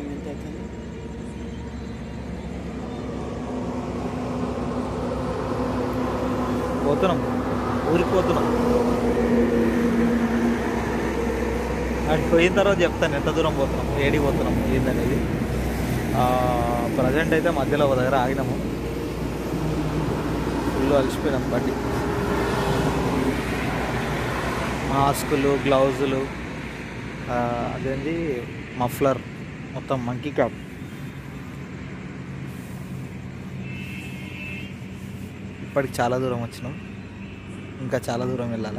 పోతున్నాం, ఊరికి పోతున్నాం. అటు పోయిన తర్వాత చెప్తాను ఎంత దూరం పోతున్నాము, ఏడికి పోతున్నాము ఏందనేది. ప్రజెంట్ అయితే మధ్యలో ఒక దగ్గర ఆగినాము. ఫుల్ అలసిపోయినాం బండి. మాస్కులు, గ్లౌజులు, అదేంటి మఫ్లర్, మొత్తం మంకీ క్యాప్. ఇప్పటికి చాలా దూరం వచ్చినాం, ఇంకా చాలా దూరం వెళ్ళాలా.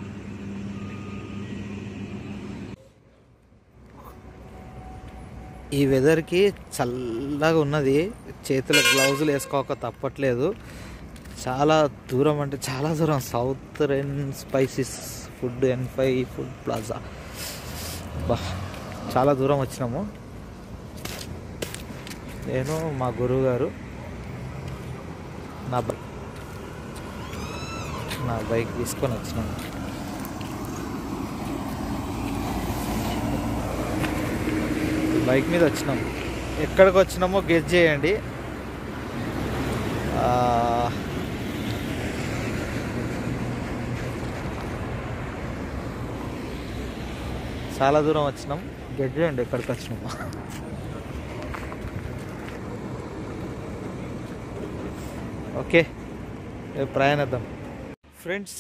ఈ వెదర్కి చల్లగా ఉన్నది, చేతులకు గ్లౌజులు వేసుకోక తప్పట్లేదు. చాలా దూరం అంటే చాలా దూరం. Southern spices food N5 food plaza. బా చాలా దూరం వచ్చినాము. నేను మా గురువు గారు నా బైక్ తీసుకొని వచ్చినాము. బైక్ మీద వచ్చినాము. ఎక్కడికి వచ్చినామో గెస్ చేయండి. చాలా దూరం వచ్చినాం, గెస్ చేయండి ఎక్కడికి వచ్చినామో. Okay, ప్రయాణిద్దాం friends.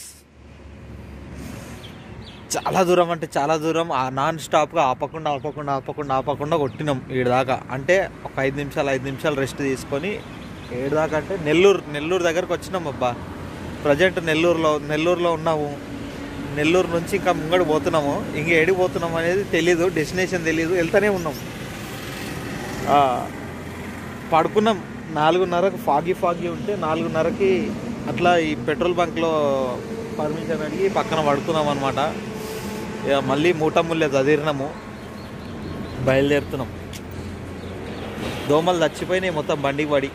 చాలా దూరం అంటే చాలా దూరం. నాన్ స్టాప్గా ఆపకుండా కొట్టినాం ఈడు దాకా. అంటే ఒక 5 నిమిషాలు రెస్ట్ తీసుకొని ఏడు దాకా అంటే నెల్లూరు దగ్గరకు వచ్చినాం. అబ్బా ప్రజెంట్ నెల్లూరులో ఉన్నాము. నెల్లూరు నుంచి ఇంకా ముంగడు పోతున్నాము. ఇంక ఏడికి పోతున్నాము అనేది తెలీదు, డెస్టినేషన్ తెలీదు, వెళ్తూనే ఉన్నాం. పడుకున్నాం 4:30కు. ఫాగీ ఉంటే 4:30కి అట్లా ఈ పెట్రోల్ బంక్లో పర్మిషన్ అడిగి పక్కన పడుకున్నాం అనమాట. ఇక మళ్ళీ మూటముల్లే చదిరినాము, బయలుదేరుతున్నాం. దోమలు చచ్చిపోయినాయి మొత్తం బండికి పడి.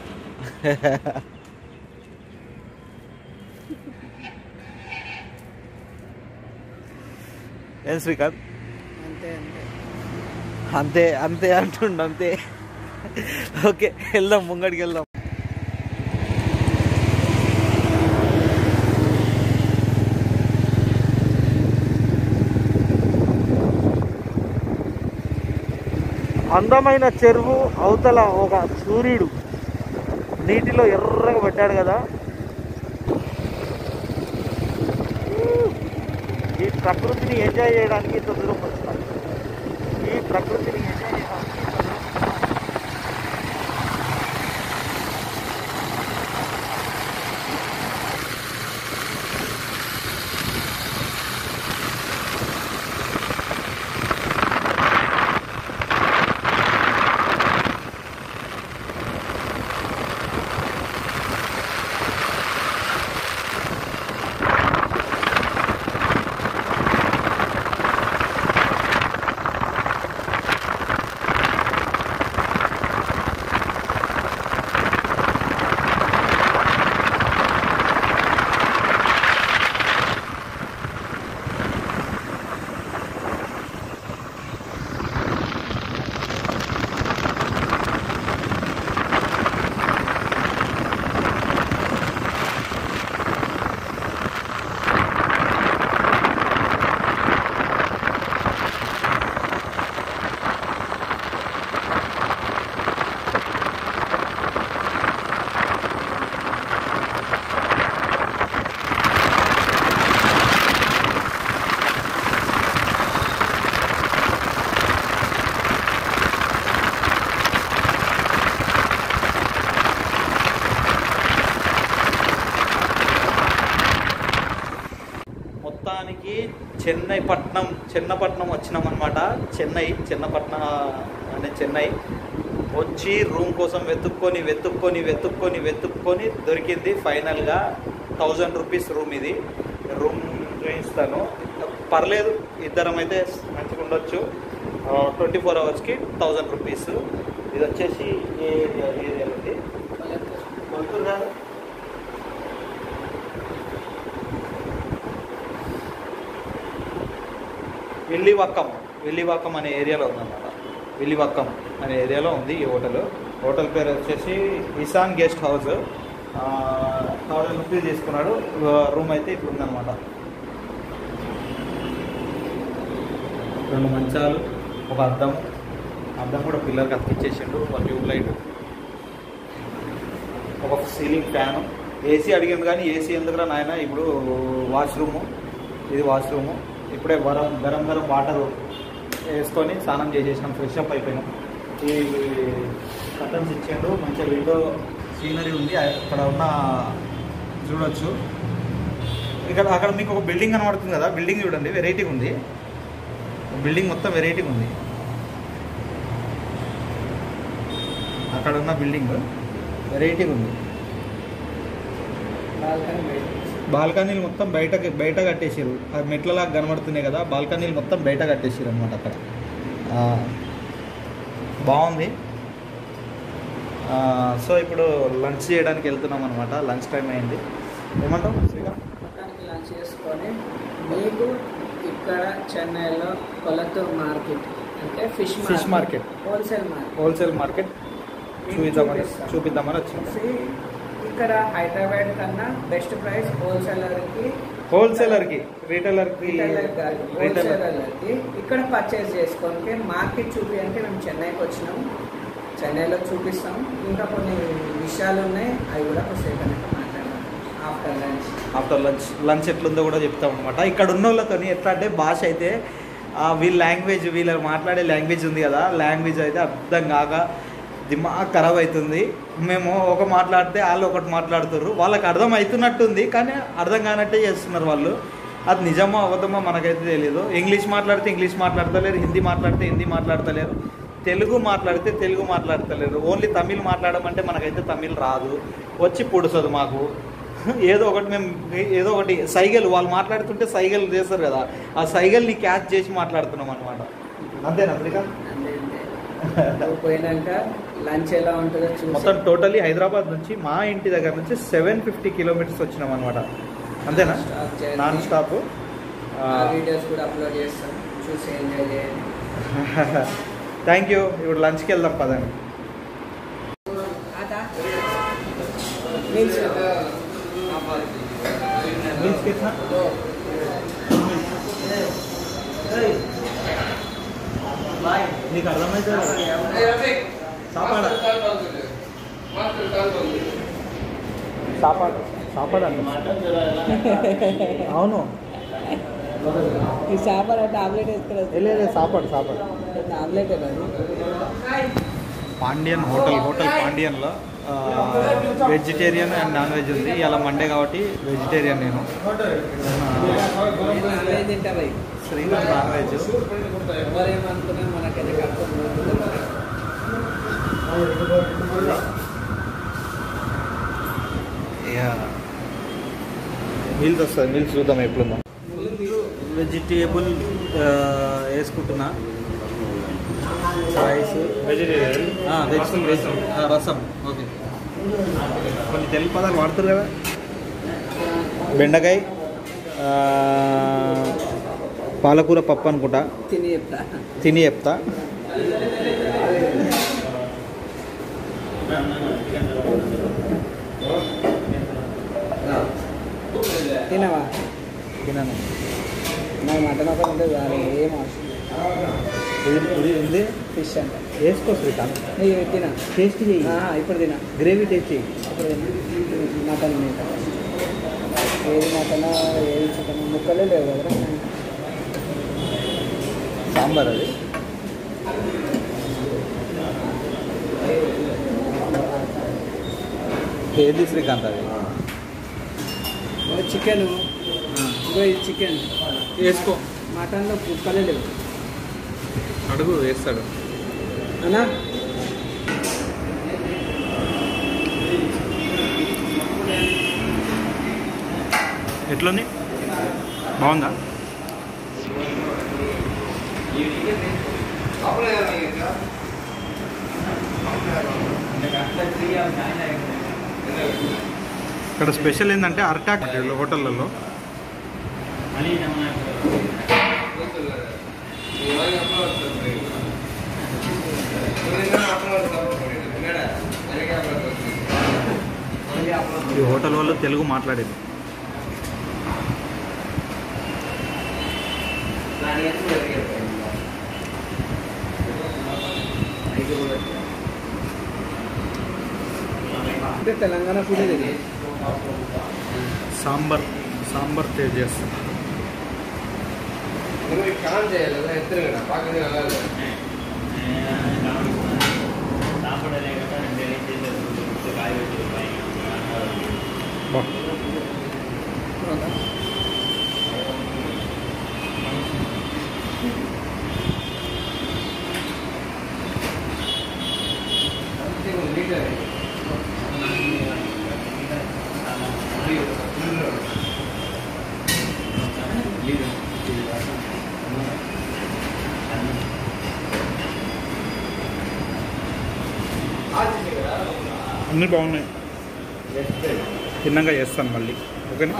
ఏం శ్రీకాంత్? అంతే అంటుండ అంతే. ఓకే వెళ్దాం, ముంగడికి వెళ్దాం. అందమైన చెరువు అవతల ఒక సూర్యుడు నీటిలో ఎర్రగా పడ్డాడు కదా. ఈ ప్రకృతిని ఎంజాయ్ చేయడానికి ఇంత దూరం వస్తాం. ఈ ప్రకృతిని ఎంజాయ్ చేయడానికి చెన్నపట్నం వచ్చినాం అనమాట. చెన్నపట్నం అనే చెన్నై వచ్చి రూమ్ కోసం వెతుక్కొని దొరికింది ఫైనల్గా. 1000 రూపీస్ రూమ్. ఇది రూమ్ చూపిస్తాను, పర్లేదు, ఇద్దరం అయితే మంచిగా ఉండొచ్చు. 24 అవర్స్కి 1000 రూపీస్. ఇది వచ్చేసి ఏరియా ఉంది, కొలుతూరు కాదు, విల్లివాక్కం అనే ఏరియాలో ఉందన్నమాట. విల్లివాక్కం అనే ఏరియాలో ఉంది ఈ హోటల్ పేరు వచ్చేసి ఇసాన్ గెస్ట్ హౌస్. 1000 రూపీస్ తీసుకున్నాడు. రూమ్ అయితే ఇప్పుడు ఉందన్నమాట. 2 మంచాలు, ఒక అద్దం కూడా పిల్లర్కి అతికిచ్చేసిండు, ఒక ట్యూబ్ లైట్, ఒక సీలింగ్ ఫ్యాను, ఏసీ అడిగిండు కానీ ఏసీ ఎందుకురా నాయన, ఇప్పుడు ఇది వాష్రూము. ఇప్పుడే గరం వాటర్ వేసుకొని స్నానం చేసేసినాం, ఫ్రెష్ అప్ అయిపోయినాం. ఈ కర్టన్స్ ఇచ్చిండు, మంచిగా విండో సీనరీ ఉంది. అక్కడ ఉన్న చూడొచ్చు. అక్కడ మీకు ఒక బిల్డింగ్ కనబడుతుంది కదా, బిల్డింగ్ చూడండి, వెరైటీగా ఉంది. బిల్డింగ్ మొత్తం వెరైటీగా ఉంది. అక్కడ ఉన్న బిల్డింగ్ వెరైటీగా ఉంది. బాల్కనీలు మొత్తం బయట కట్టేసారు. అది మెట్లలాగా కనబడుతున్నాయి కదా, బాల్కనీలు మొత్తం బయట కట్టేసారు అనమాట. అక్కడ బాగుంది. సో ఇప్పుడు లంచ్ చేయడానికి వెళ్తున్నాం అనమాట. లంచ్ టైం అయింది. ఏమంటావు శ్రీకాంత్? లంచ్ చేసుకొని మీకు ఇక్కడ చెన్నైలో కొలత్తూరు మార్కెట్ అంటే ఫిష్ మార్కెట్, హోల్సేల్ మార్కెట్ చూపిద్దామని వచ్చింది. ఇక్కడ హైదరాబాద్ కన్నా బెస్ట్ ప్రైస్ హోల్సేలర్కి రీటైలర్కి ఇక్కడ పర్చేస్ చేసుకోనికి మార్కెట్ చూపి అంటే మేము చెన్నైకి వచ్చినాము. చెన్నైలో చూపిస్తాం. ఇంకా కొన్ని విషయాలు ఉన్నాయి, అవి కూడా కొద్దిసేపు మాట్లాడదాం ఆఫ్టర్ లంచ్ ఎట్లుందో కూడా చెప్తాం అనమాట. ఇక్కడ ఉన్న వాళ్ళతో ఎట్లా అంటే భాష అయితే వీళ్ళు మాట్లాడే లాంగ్వేజ్ ఉంది కదా, లాంగ్వేజ్ అయితే అర్థం కాక దిమాగ్ ఖరాబ్ అవుతుంది. మేము ఒక మాట్లాడితే వాళ్ళు ఒకటి మాట్లాడుతారు, వాళ్ళకి అర్థం అవుతున్నట్టుంది కానీ అర్థం కానట్టే చేస్తున్నారు వాళ్ళు. అది నిజమో అబద్ధమో మనకైతే తెలియదు. ఇంగ్లీష్ మాట్లాడితే ఇంగ్లీష్ మాట్లాడతలేరు, హిందీ మాట్లాడితే హిందీ మాట్లాడతలేరు, తెలుగు మాట్లాడితే తెలుగు మాట్లాడతలేరు. ఓన్లీ తమిళ్ మాట్లాడమంటే మనకైతే తమిళ్ రాదు, వచ్చి పొడుస్తుంది మాకు. ఏదో ఒకటి సైగలు వాళ్ళు మాట్లాడుతుంటే సైగలు చేస్తారు కదా, ఆ సైగల్ని క్యాచ్ చేసి మాట్లాడుతున్నాం అనమాట. అంతేనా శ్రీకాంత్? పోయినాక లంచ్ ఎలా ఉంటుందో మొత్తం టోటలీ హైదరాబాద్ నుంచి మా ఇంటి దగ్గర నుంచి 750 కిలోమీటర్స్ వచ్చినాం అనమాట. అంతేనా? Non stop. వీడియోస్ కూడా అప్లోడ్ చేస్తాం, చూసి ఎంజాయ్ చేయండి. Thank you. ఇప్పుడు లంచ్కి వెళ్దాం పదండి. నీకు అర్థమైతే సాపాడు అవును. ఈ సాపాడు టాబ్లెట్ వేసుకురా. సాపాడు టాబ్లెట్ పాండియన్ హోటల్ పాండియన్లో వెజిటేరియన్ అండ్ నాన్ వెజ్ ఉంది. ఇలా మండే కాబట్టి వెజిటేరియన్ నేను. Srikanth non veg. ఎవరేమనుకున్నా మనకైతే మీల్స్ వస్తుంది, మీల్స్ చూద్దాం ఎప్పుడుందా. వెజిటేబుల్ వేసుకుంటున్నా, రైస్, వెజ్ రసం. ఓకే, కొన్ని తెలుగు పదాలు వాడుతారు కదా. బెండకాయ, పాలకూర పప్పు అనుకుంటా, తిని చెప్తా. తినను. నాకు మటన్ ఒకటి ఉంటుంది, ఏం ఇది ఫిష్ అంటే వేసుకో శ్రీకాంత్. తినా, టేస్ట్ చేయి. ఇప్పుడు తినా, గ్రేవీ టేస్ట్ చేయి. ఇప్పుడు మటన్ ఏది మటన్ ఏది చికెన్ ముక్కలే లేవు కదా. సాంబార్ అది. ఏది శ్రీకాంత్ అది? చికెన్. ఇది చికెన్ వేసుకో. మటన్లో ముక్కలే లేవు. అడుగు, వేస్తాడు అన్నా. ఎట్లుంది? బాగుందా? ఇక్కడ స్పెషల్ ఏంటంటే అర్టాక్ హోటళ్ళలో వాళ్ళు తెలుగు మాట్లాడేది. అంటే తెలంగాణ ఫుడ్ ఇది. సాంబార్ టేస్ట్ చేస్తాం. అన్నీ బాగున్నాయి. తిన్నాక చేస్తాను మళ్ళీ. ఓకేనా.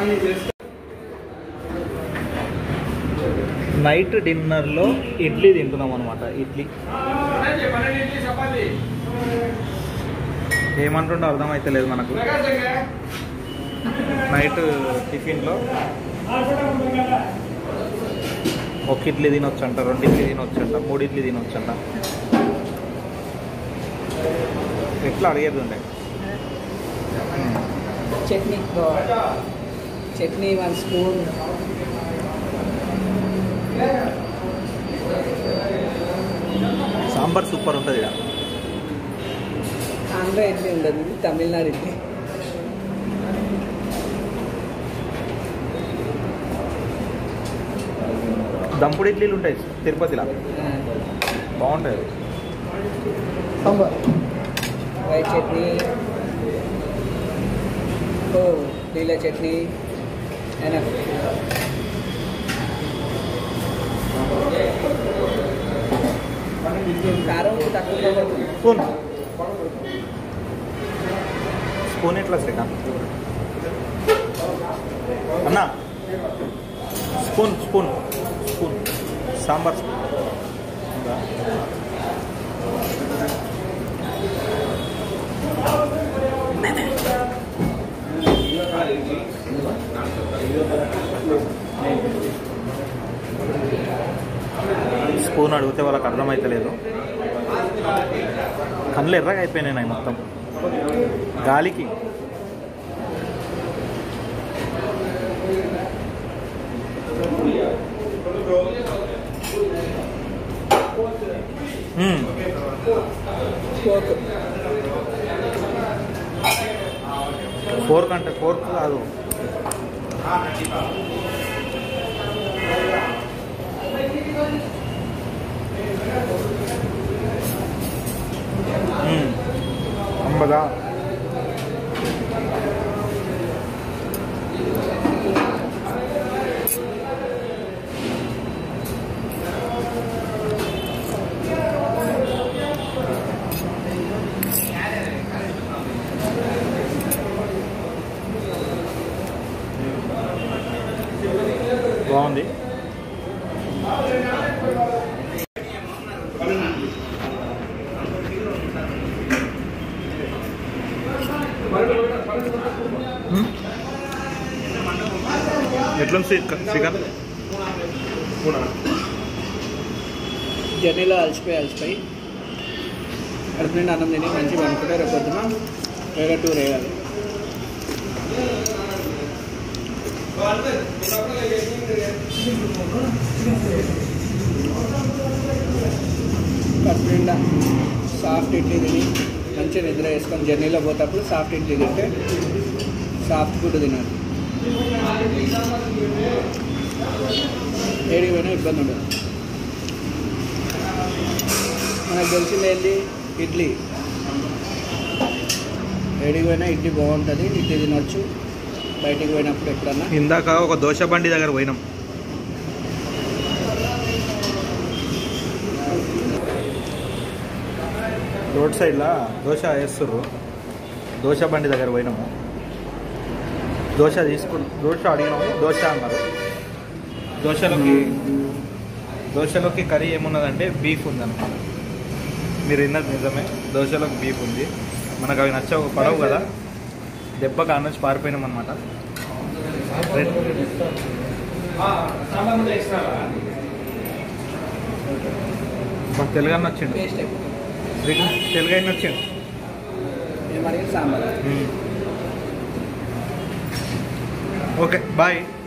నైట్ డిన్నర్లో ఇడ్లీ తింటున్నాం అనమాట. ఇడ్లీ ఏమంటుండో అర్థమైతే లేదు మనకు. నైట్ టిఫిన్లో ఒక ఇడ్లీ తినొచ్చంట, 2 ఇడ్లీ తినొచ్చంట, 3 ఇడ్లీ తినొచ్చంట. ఎట్లా అడిగేది ఉండే. చట్నీ 1 స్పూన్. సాంబార్ సూపర్ ఉంటుంది ఇక. ఆంధ్ర ఇడ్లీ ఉండదు, తమిళనాడు ఇడ్లీ. దంపుడు ఇడ్లీలు ఉంటాయి తిరుపతిలో, బాగుంటాయి. సాంబార్ వైట్ చట్నీ, నీళ్ళ చట్నీ, కారం తక్కువ. స్పూన్ ఎట్లా శ్రీకాంత్ అన్నా? Spoon sambar spoon. స్పూన్ అడిగితే వాళ్ళకి అర్థమైతలేదు. కళ్ళు ఎర్రగా అయిపోయినాయి నాయి మొత్తం గాలికి. ఫోర్క్ అంటే ఫోర్క్ కాదు. అంబదా బాగుంది. ఎట్లుంది శ్రీకాంత్? జర్నీలో అలసిపోయి కడుపు నుండి అన్నం తిని మంచిగా అనుకుంటే రేపు పొద్దున వేరే టూర్ వేయాలి. కడుపు నిండా సాఫ్ట్ ఇడ్లీ తిని మంచిగా నిద్ర వేసుకొని జర్నీలో పోతేప్పుడు సాఫ్ట్ ఇడ్లీ తింటే సాఫ్ట్ ఫుడ్ తినాలి. ఏడికి పోయినా ఇబ్బంది ఉండదు. మనకు తెలిసింది ఏంటి? ఇడ్లీ. ఏడికి పోయినా ఇడ్లీ బాగుంటుంది, ఇడ్లీ తినొచ్చు. బయటికి పోయినప్పుడు ఎప్పుడన్నా. ఇందాక ఒక దోశ బండి దగ్గర పోయినాం. రోడ్ సైడ్లో దోశ వేస్తుర్రు. దోశ బండి దగ్గర పోయినాము. దోశ అడిగినాము. దోశ అన్నారు. దోశలోకి కర్రీ ఏమున్నదంటే బీఫ్ ఉందన్నమాట. మీరు విన్నది నిజమే, దోశలోకి బీఫ్ ఉంది. మనకు అవి పడవు కదా. దెబ్బకి ఆడ నుంచి పారిపోయినాం అనమాట. తెలుగు అన్న వచ్చిండు, టేస్ట్ ఎక్కువ తెలుగు అయిన వచ్చిండు. సాంబార్. Okay bye.